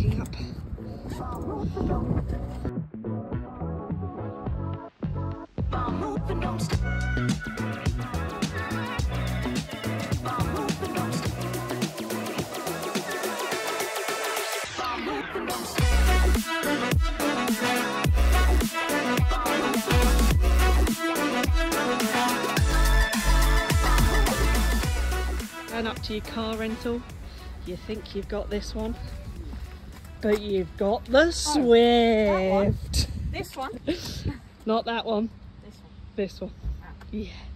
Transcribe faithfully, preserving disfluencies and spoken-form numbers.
backing up. Going up to your car rental, you think you've got this one, but you've got the Swift. This one. Not that one. This one. This one. Ah. Yeah.